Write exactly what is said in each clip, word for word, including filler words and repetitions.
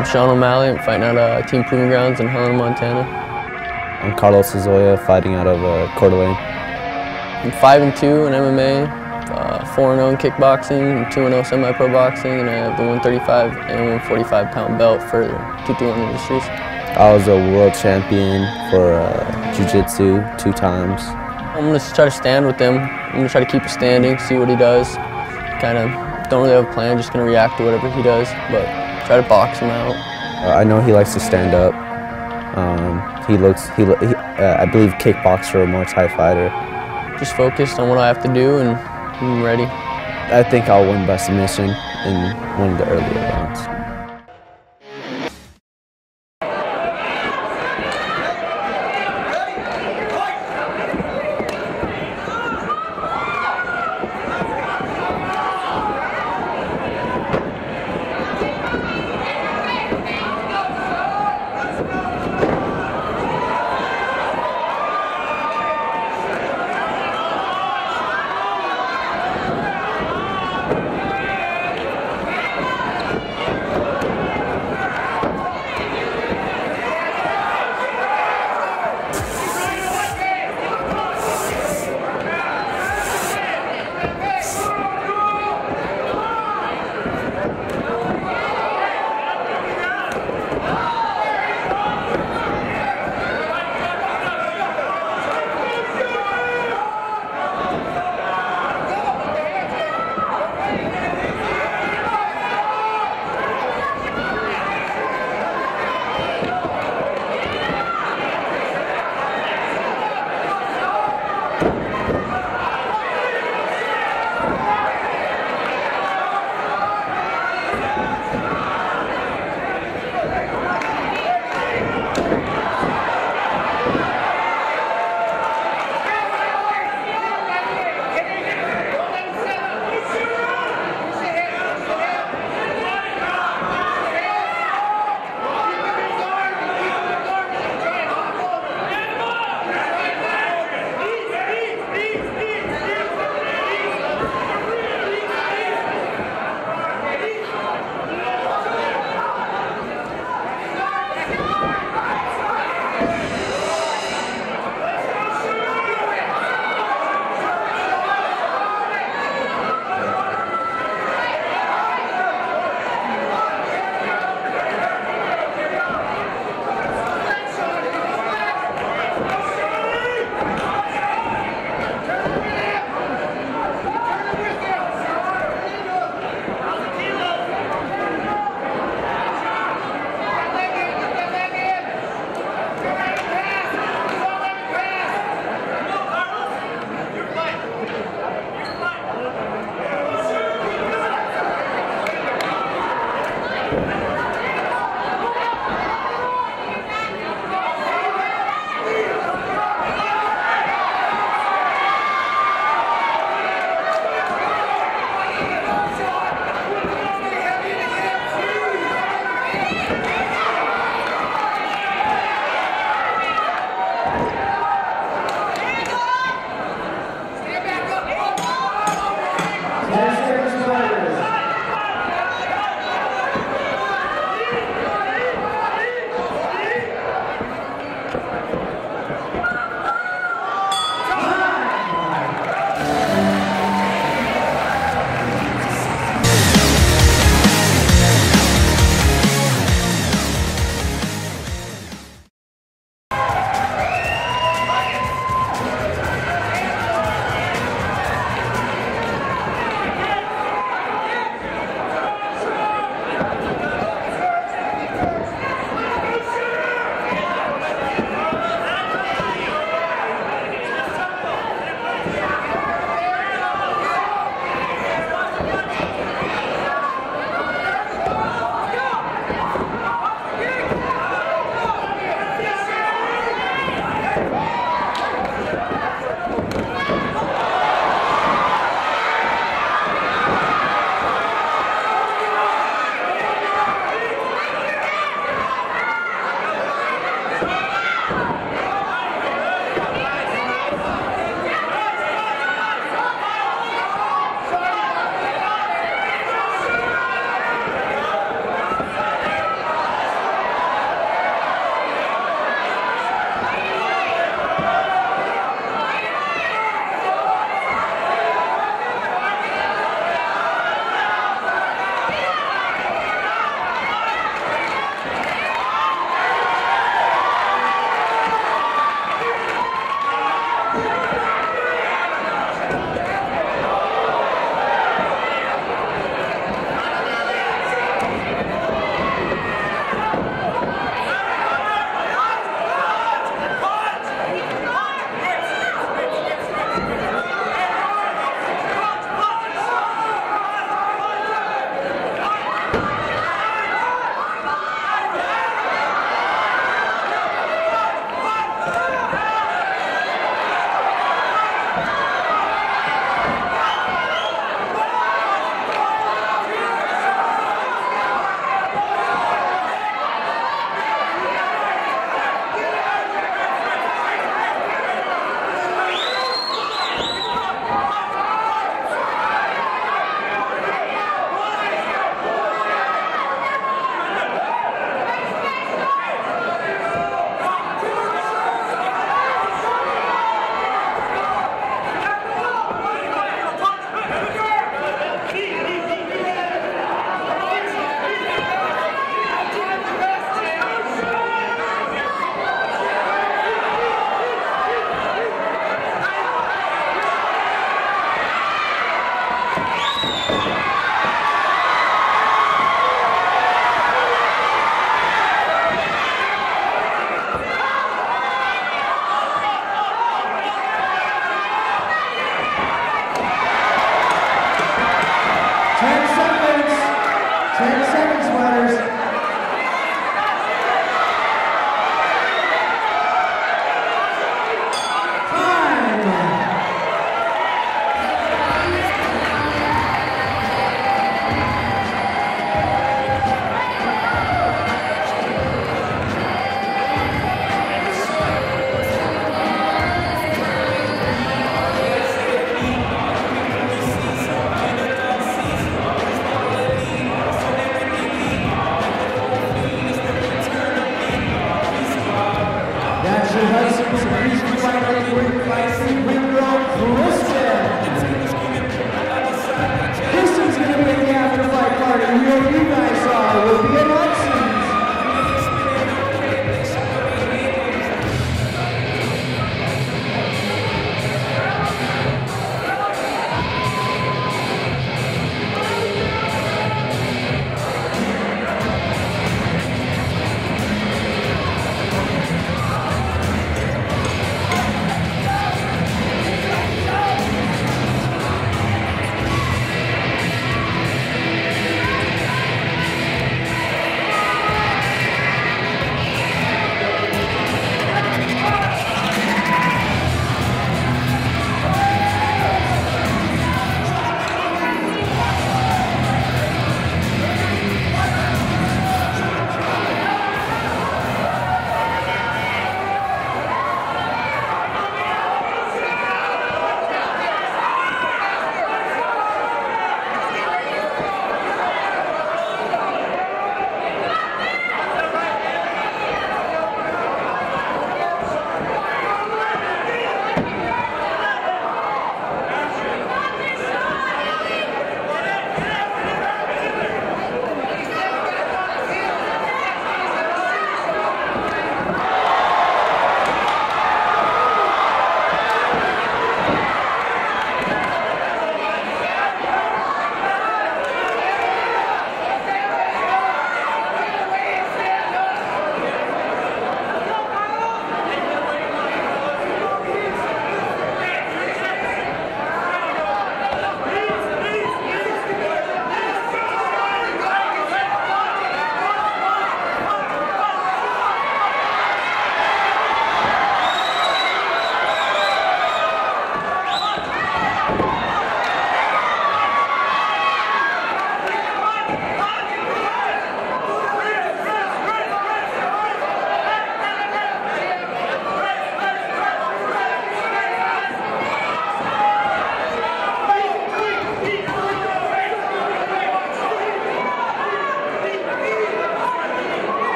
I'm MALLEY. I'm fighting out of Team Proving Grounds in Helena, Montana. I'm Lozoya, fighting out of uh, Coeur d'Alene. I'm five and two in M M A, uh, four and zero in kickboxing, and two and zero semi-pro boxing, and I have the one thirty-five and one forty-five pound belt for the two two one Industries. I was a world champion for uh, jiu-jitsu two times. I'm gonna try to stand with him. I'm gonna try to keep it standing, see what he does. Kind of don't really have a plan, just gonna react to whatever he does, but try to box him out. Uh, I know he likes to stand up. Um, he looks, he, he uh, I believe, kickboxer or Muay Thai fighter. Just focused on what I have to do, and I'm ready. I think I'll win by submission in one of the earlier rounds. ten seconds, runners.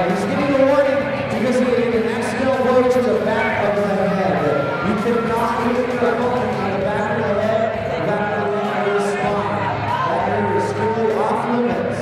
Uh, he's getting a warning because he made an accidental blow to the back of the head. You cannot hit your opponent on the back of the head, the back of the neck, or the spine. That area is strictly off limits.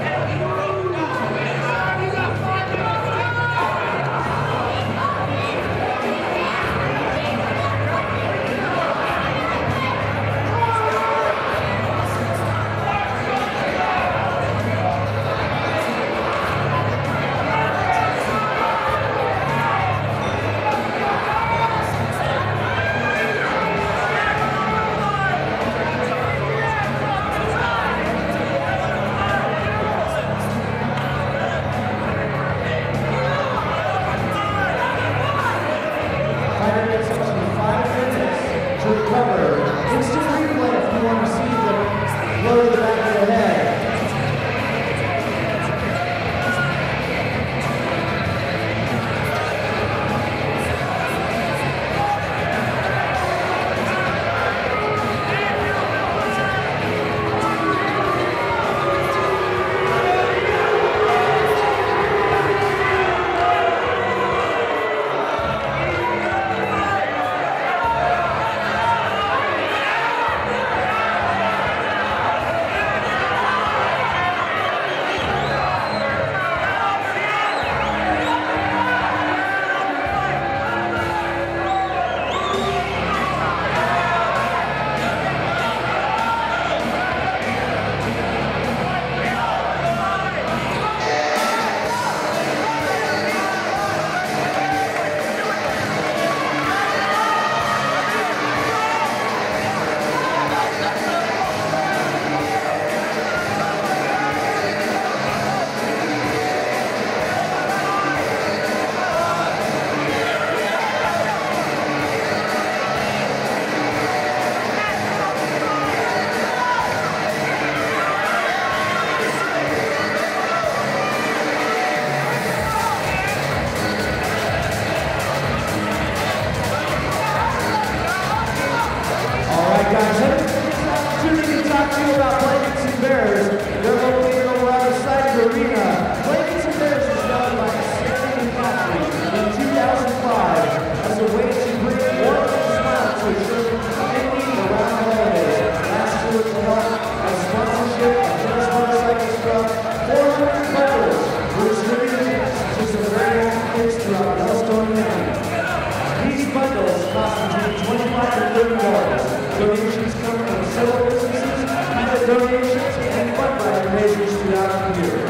Donations come from several businesses, private donations, and fundraisers throughout the year.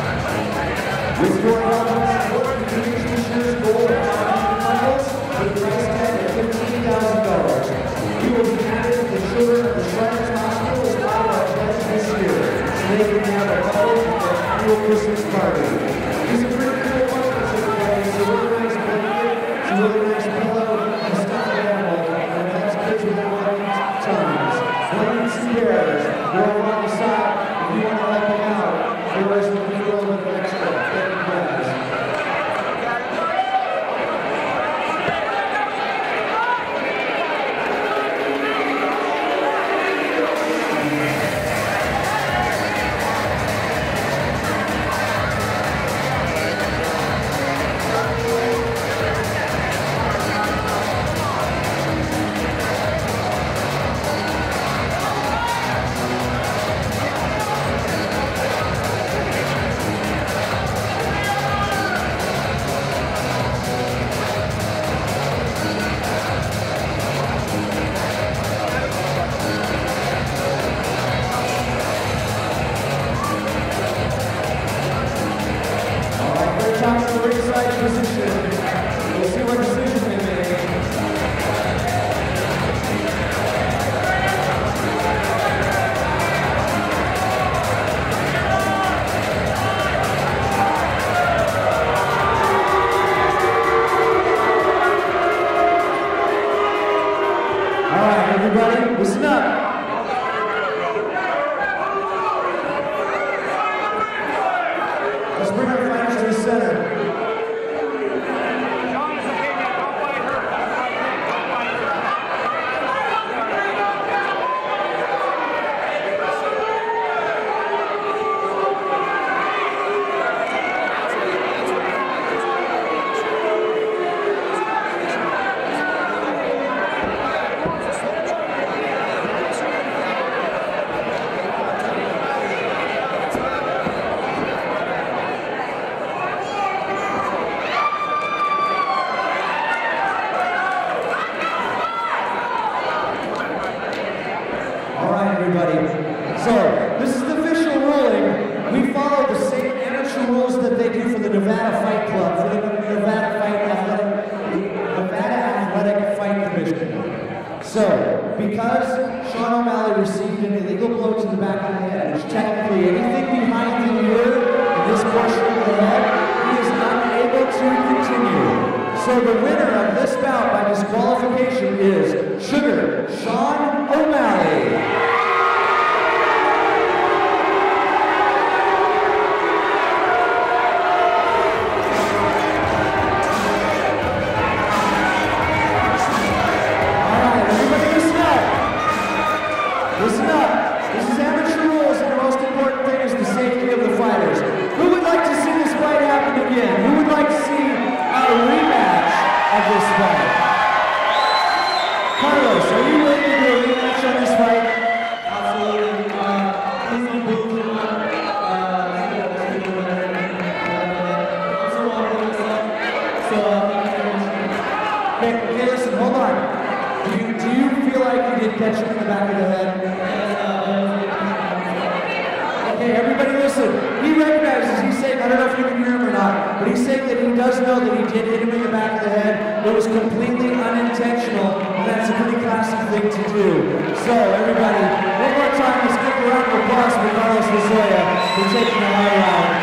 With your help and support, you can reach this year's goal of bundles with a price tag of fifteen thousand dollars. You will be added to the children of the Shriners Hospital as part of our pledge this year, so they can have a bundle for their annual Christmas party. These are pretty cool bundles, everybody. It's a really nice blanket, it's a really nice pillow, and a stuffed animal, and it helps kids with their times. Blankets and bears, we're on the side. If you want to help them out, otherwise we'll give you a little bit extra. Thank you guys. Everybody, listen up. Let's bring our fighters to the center. portion of the head, he is unable to continue. So the winner of this bout by disqualification is Sugar Sean O'Malley. Listen up. This is amateur rules, and the most important thing is the safety of the fighters. Who would like to see this fight happen again? Who would like to see a rematch of this fight? Carlos, are you ready to do a rematch on this fight? Absolutely. Uh, please don't boo. So, Okay, okay, listen, hold on. Do you, do you feel like you did catch him in the back of the head? Okay, everybody listen. He recognizes, he's saying, I don't know if you can hear him or not, but he's saying that he does know that he did hit him in the back of the head. It was completely unintentional, and that's a pretty classic thing to do. So, everybody, one more time, let's give a round of applause for Carlos Lozoya for taking the high round.